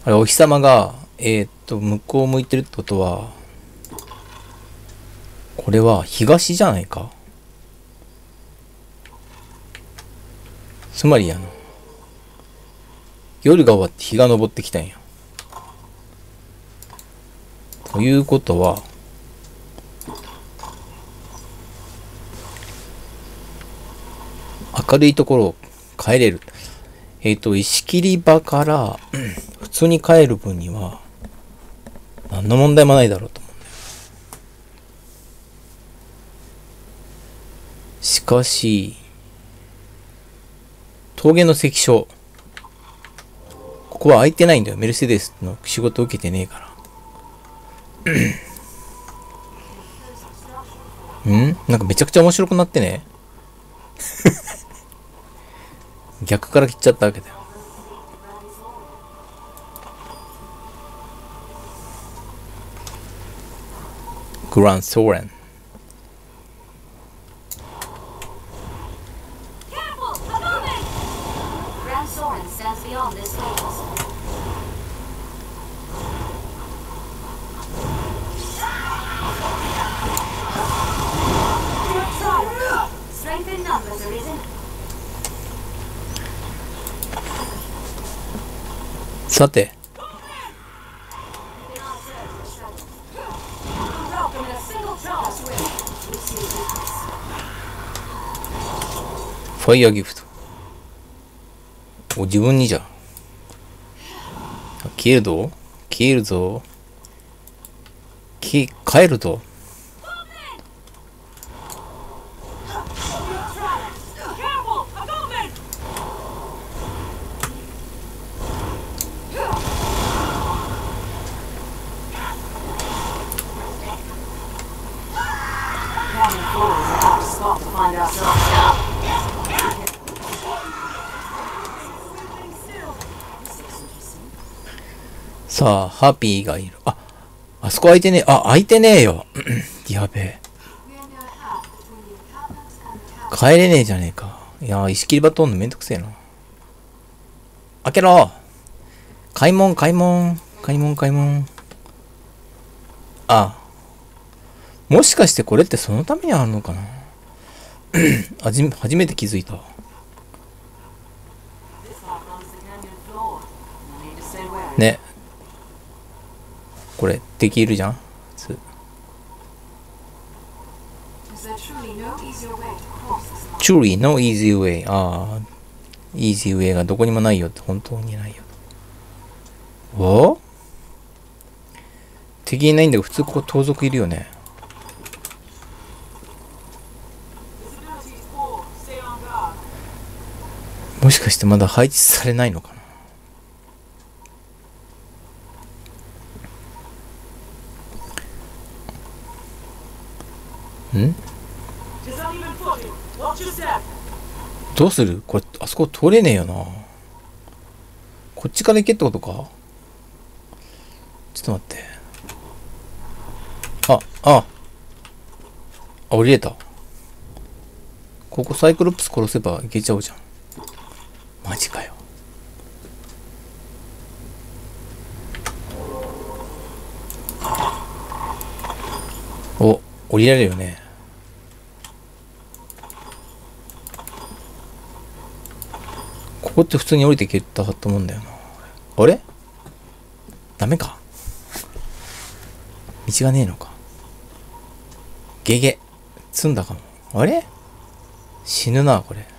あれ、お日様が、向こう向いてるってことは、これは東じゃないか。つまり夜が終わって日が昇ってきたんや。ということは、明るいところを帰れる。石切り場から、普通に帰る分には、何の問題もないだろうと思うんだよ。しかし、峠の関所。ここは空いてないんだよ。メルセデスの仕事を受けてねえから。なんかめちゃくちゃ面白くなってね。逆から切っちゃったわけだよ。グランソーレン。さて、ファイヤーギフト。お、自分にじゃん。消えるぞ。消えるぞ。帰るぞ。さあ、ハッピーがいる。あそこ空いてねえ。空いてねえよ。やべえ。帰れねえじゃねえか。いや、石切り場通んのめんどくせえな。開けろ。開門。もしかしてこれってそのためにあるのかな。初めて気づいた。ね。これ、敵いるじゃん。Truly no easy way. イージーウェイがどこにもないよって本当にないよ。お？敵いないんだけど普通ここ盗賊いるよね。もしかしてまだ配置されないのかな。どうする？これ、あそこ通れねえよな。こっちから行けってことか？ちょっと待って。降りれた。ここサイクロプス殺せばいけちゃうじゃん。マジかよ。降りられるよね。ここって普通に降りていけたと思うんだよな。あれ？ダメか。道がねえのか。ゲゲ。積んだかも。あれ？死ぬな、これ。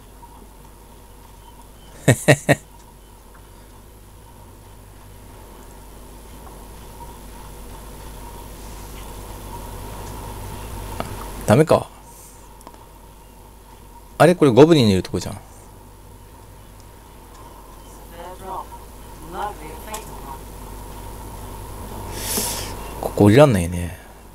ダメか。あれこれゴブリンのいるとこじゃん。ここ降りらんないね。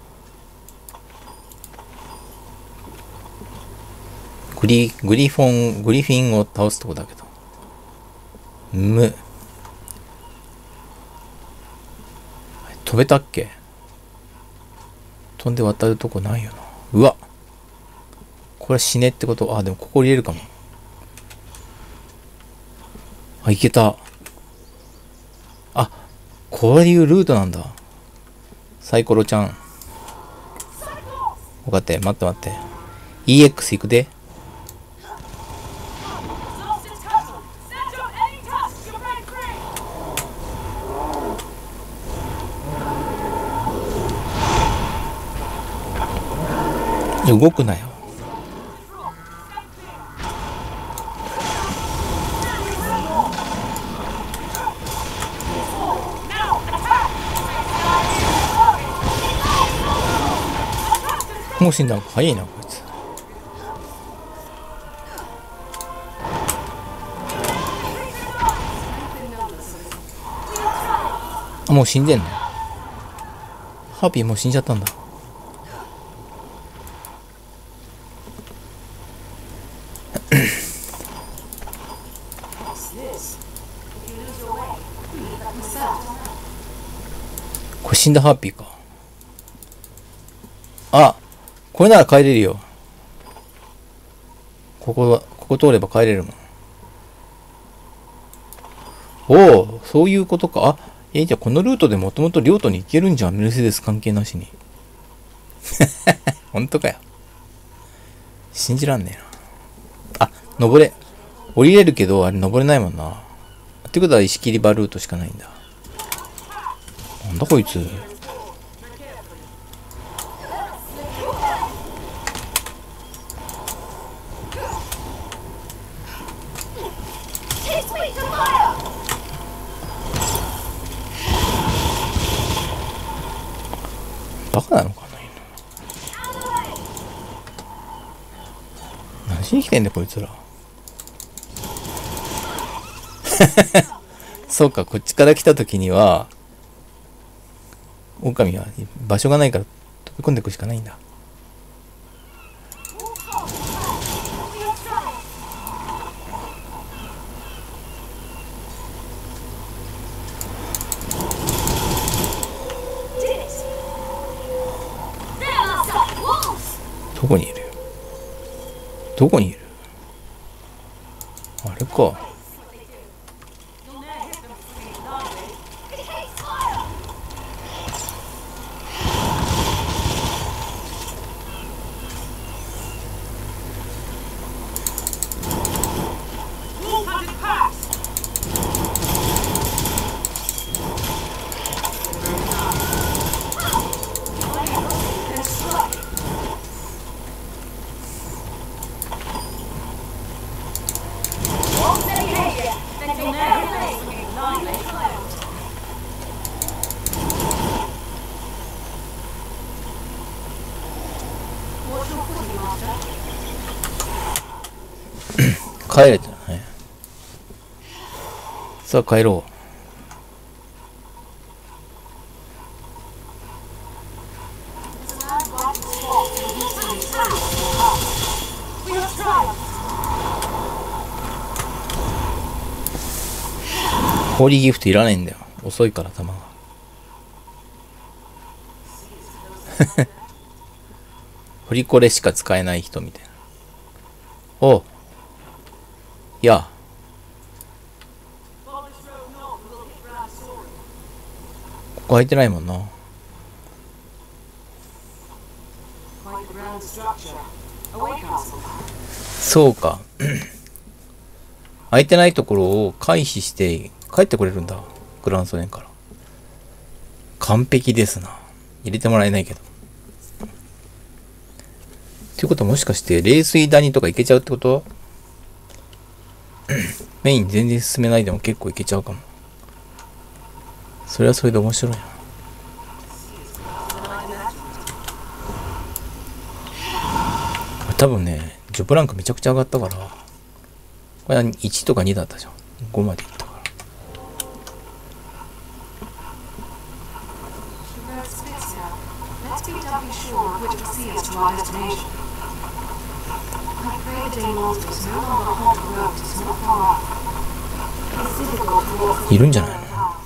グリフィンを倒すとこだけど。飛べたっけ？飛んで渡るとこないよな。うわ。これ死ねってこと？でもここ入れるかも。いけた。 こういうルートなんだ。サイコロちゃん。分かって、待って待って。EX 行くで。動くなよ。もう死んだのか。早いなこいつ。あ、もう死んでんの。ハーピーもう死んじゃったんだ。これ死んだハーピーか。あ、これなら帰れるよ。ここ通れば帰れるもん。おお、そういうことか。あ、じゃあこのルートでもともと両都に行けるんじゃん。メルセデス関係なしに。ほんとかよ。信じらんねえな。あ、登れ。降りれるけど、あれ登れないもんな。ってことは石切り場ルートしかないんだ。なんだこいつ。バカなのかな。何しに来てんだこいつら。そうか、こっちから来た時には狼は場所がないから飛び込んでいくしかないんだ。どこにいるよ。どこにいる。あれか。帰れたね。さあ帰ろう。ホーリーギフトいらないんだよ。遅いから弾が。振りこれしか使えない人みたいな。おう。いや。ここ開いてないもんな。そうか。開いてないところを回避して帰ってこれるんだ。グランソレンから。完璧ですな。入れてもらえないけど。っていうことはもしかして冷水谷とかいけちゃうってこと？メイン全然進めないでも結構いけちゃうかも。それはそれで面白いな。多分ね、ジョブランクめちゃくちゃ上がったから、これは1とか2だったじゃん。5までいったから。いるんじゃないの？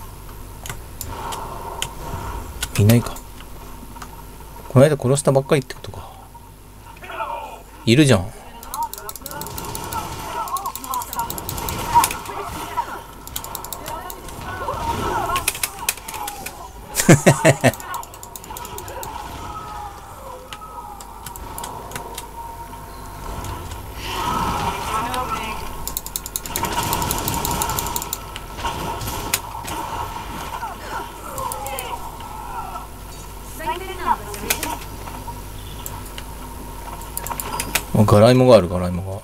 いないか。この間殺したばっかりってことか。いるじゃん。 ガライモがある、ガライモが。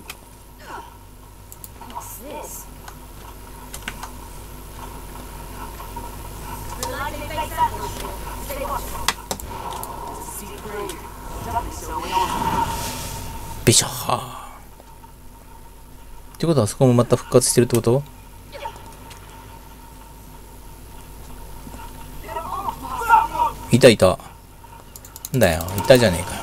ビシャー。ってことはあそこもまた復活してるってこと？いたいた。なんだよ、いたじゃねえかよ。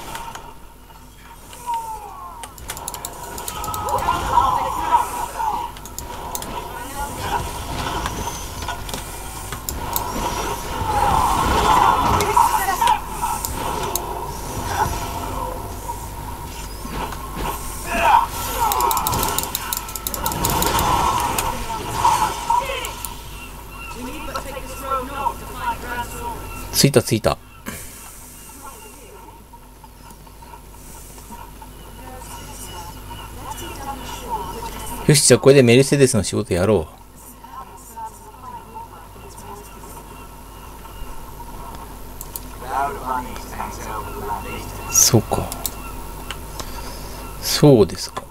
着いた着いた。よし、じゃあこれでメルセデスの仕事やろう。そうか。そうですか。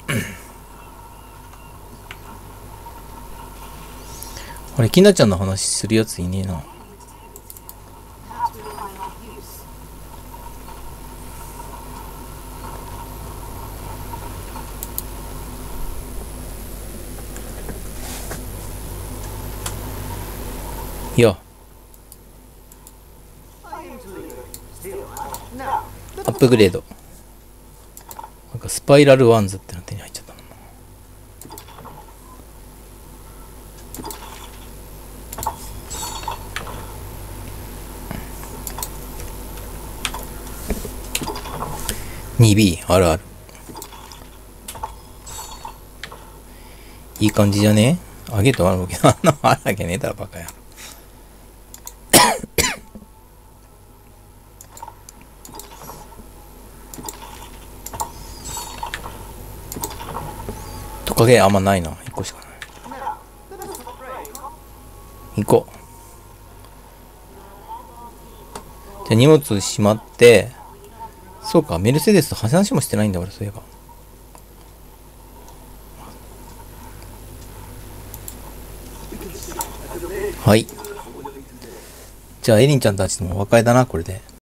あれ、きなちゃんの話するやついねえな。いや、アップグレード。なんかスパイラルワンズっての手に入っちゃったの。2B あるある。いい感じじゃね？あげとあるけど、あんなあるわけねえだろバカや。トカゲあんまないな。1個しかない。行こう。じゃあ荷物しまって、そうか、メルセデスと話もしてないんだ俺、そういえば。はい。じゃあエリンちゃんたちともお別れだな、これで。